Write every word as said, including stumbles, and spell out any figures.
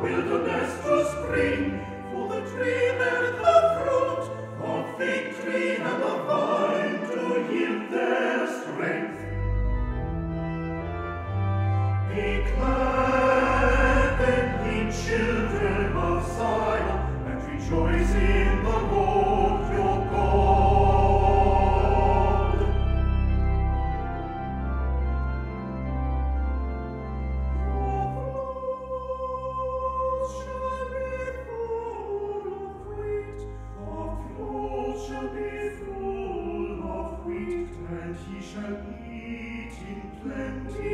wilderness to spring, for the tree beareth the fruit, the fig tree and the vine to yield their strength. Be glad then, ye children of Zion, and rejoice in the Lord your God. The floors shall be full of wheat, the floors shall be full of wheat, and ye shall eat in plenty